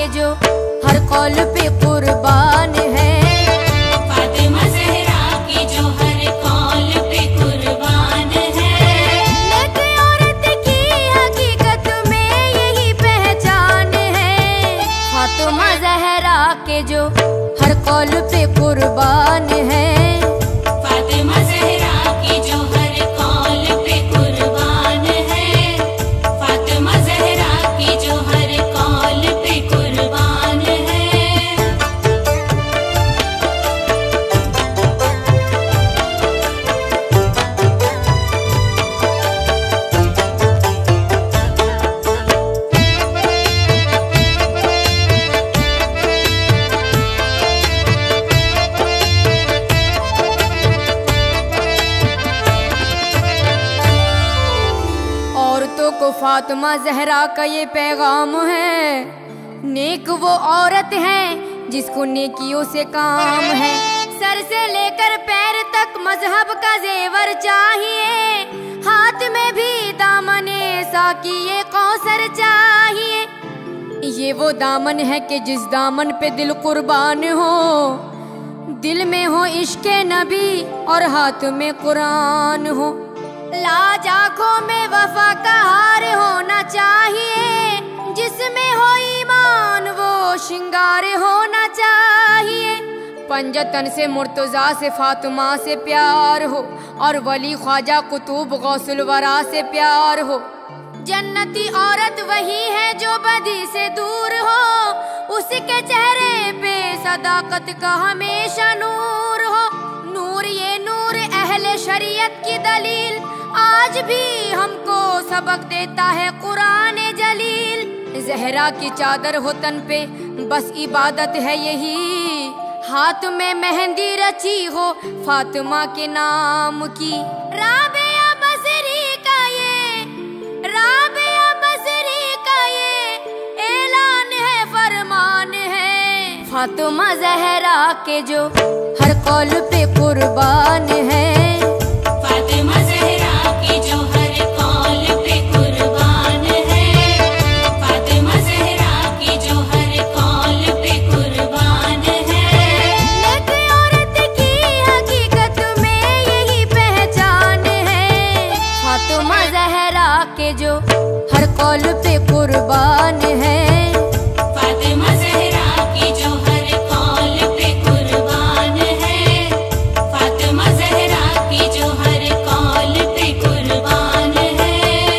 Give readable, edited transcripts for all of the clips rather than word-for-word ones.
के जो हर कौल पे कुर्बान है। फातिमा ज़हरा की जो हर कौल पे कुर्बान है। नेक औरत की हकीकत में यही पहचान है। फातिमा ज़हरा के जो हर कौल पे कुर्बान है। फातिमा ज़हरा की जो हर कौल पे कुर्बान है। फातिमा ज़हरा की जो हर कौल पे कुर्बान है। औरतों को फातिमा ज़हरा का ये पैगाम है, नेक वो औरत है जिसको नेकियों से काम है। सर से लेकर पैर तक मजहब का जेवर चाहिए, हाथ में भी दामने साकी ये कौसर चाहिए। ये वो दामन है कि जिस दामन पे दिल कुर्बान हो, दिल में हो इश्क़े नबी और हाथ में कुरान हो। लाज आँखों में वफा का हार होना चाहिए, जिसमें हो ईमान वो श्रृंगार होना चाहिए। पंजतन से मुर्तज़ा से फातिमा से प्यार हो, और वली ख्वाजा कुतुब गौसुल वरा से प्यार हो। जन्नती औरत वही है जो बदी से दूर हो, उसके चेहरे पे सदाकत का हमेशा नूर हो। नूर ये नूर अहले शरीयत की दलील, आज भी हमको सबक देता है कुरान जलील। ज़हरा की चादर हो तन पे बस इबादत है यही, हाथ में मेहंदी रची हो फातिमा के नाम की। राबिया बसरी का ये, राबिया बसरी का ये ऐलान है, फरमान है। फातिमा ज़हरा के जो हर कौल पे कुर्बान है। फातिमा ज़हरा की जो हर कौल पे कुर्बान है। फातिमा ज़हरा की जो हर कौल पे कुर्बान है। नेक औरत की हकीकत में यही पहचान है। फातिमा ज़हरा के जो हर कौल पे कुर्बान है। फातिमा ज़हरा की जो हर कौल पे कुर्बान है। फातिमा ज़हरा की जो हर कौल पे कुर्बान है।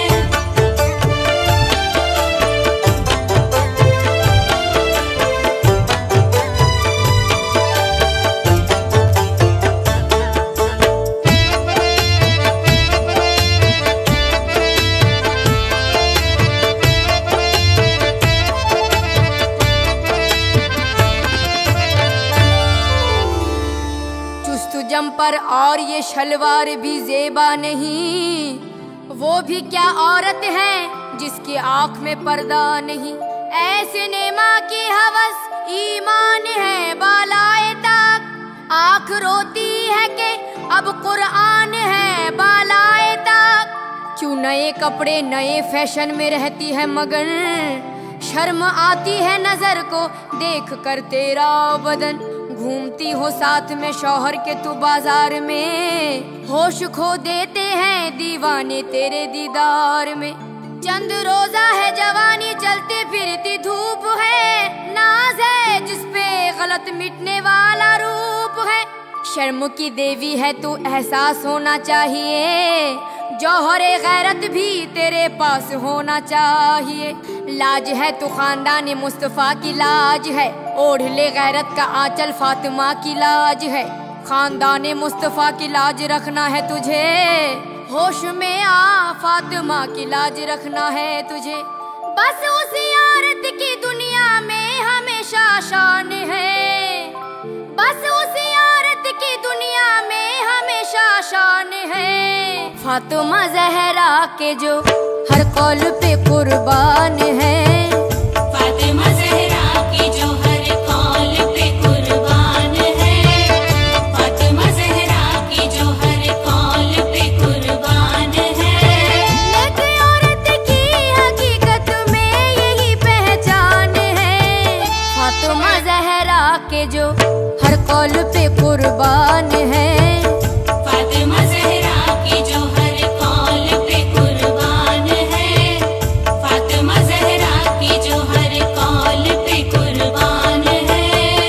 चुस्त जम्पर और ये शलवार भी ज़ेबा नहीं, वो भी क्या औरत है जिसकी आँख में पर्दा नहीं। ऐसे नेमा की हवस ईमान है बालाए तक, आँख रोती है कि अब कुरान है बालाए तक। क्यों नए कपड़े नए फैशन में रहती है मगन, शर्म आती है नजर को देख कर तेरा बदन। घूमती हो साथ में शौहर के तू बाजार में, होश खो देते हैं दीवाने तेरे दीदार में। चंद रोजा है जवानी चलती फिरती धूप है, नाज है जिसपे गलत मिटने वाला रूप है। शर्म की देवी है तू एहसास होना चाहिए, जौहरे गैरत भी तेरे पास होना चाहिए। लाज है तू खानदान मुस्तफ़ा की लाज है, ओढ़ ले गैरत का आंचल फातिमा की लाज है। खानदान मुस्तफ़ा की लाज रखना है तुझे, होश में आ फातिमा की लाज रखना है तुझे। बस उसी औरत की दुनिया में हमेशा शान है, बस उसी औरत की दुनिया में हमेशा शान है। फातिमा ज़हरा के जो हर कौल पे कुर्बान है। फातिमा ज़हरा की जो हर कौल पे कुर्बान है। फातिमा ज़हरा की जो हर कौल पे कुर्बान है। नेक औरत की हकीकत में यही पहचान है। के जो हर कौल पे कुर्बान है। फातिमा ज़हरा की जो हर कौल पे कुर्बान है। फातिमा ज़हरा की जो हर कौल पे कुर्बान है।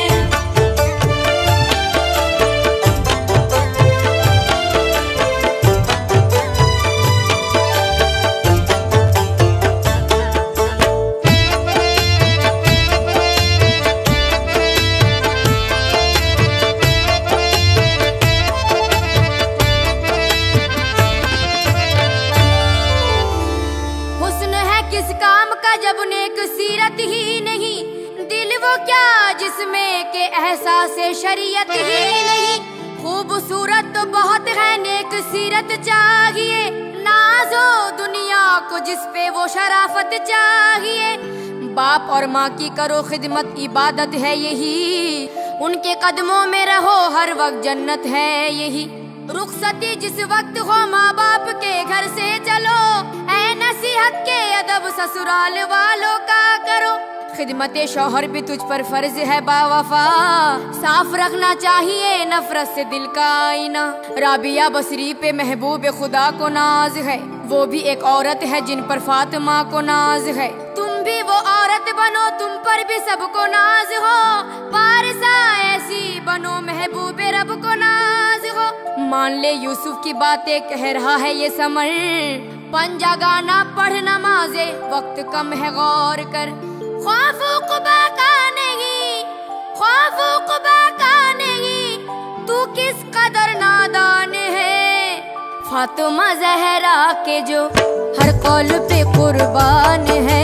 किस काम का जब नेक सीरत ही नहीं, दिल वो क्या जिसमें के एहसास शरीयत ही नहीं। खूबसूरत तो बहुत है नेक सीरत चाहिए, नाजो दुनिया को जिस पे वो शराफत चाहिए। बाप और माँ की करो खिदमत इबादत है यही, उनके कदमों में रहो हर वक्त जन्नत है यही। रुखसती जिस वक्त हो माँ बाप के घर से चलो, ऐ नसीहत के अदब ससुराल वालों का करो। खिदमते शौहर भी तुझ पर फर्ज है बावफा, साफ रखना चाहिए नफरत से दिल का आईना। राबिया बसरी पे महबूब खुदा को नाज है, वो भी एक औरत है जिन पर फातिमा को नाज है। तुम भी वो औरत बनो, तुम पर भी सबको नाज हो। पारसा ऐसी बनो महबूब रब को नाज हो। मान ले यूसुफ की बातें कह रहा है ये समर, पंजा गाना पढ़ नमाजे वक्त कम है गौर कर। ख्वाफो कुबा का नहीं, ख्वाफो कुबा का नहीं, तू किस कदर नादान है। फातिमा ज़हरा के जो हर कौल पे कुर्बान है।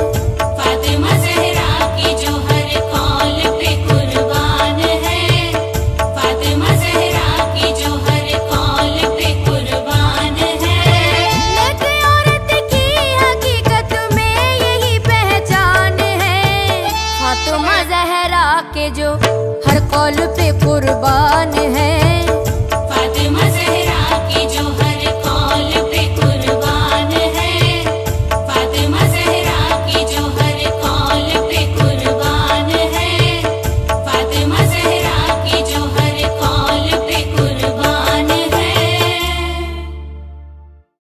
फातिमा ज़हरा की जो हर कौल पे कुर्बान है। फातिमा ज़हरा की जो हर कौल पे कुर्बान है। नेक औरत की हकीकत में यही पहचान है। फातिमा ज़हरा के जो हर कौल पे कुर्बान है। फातिमा ज़हरा की जो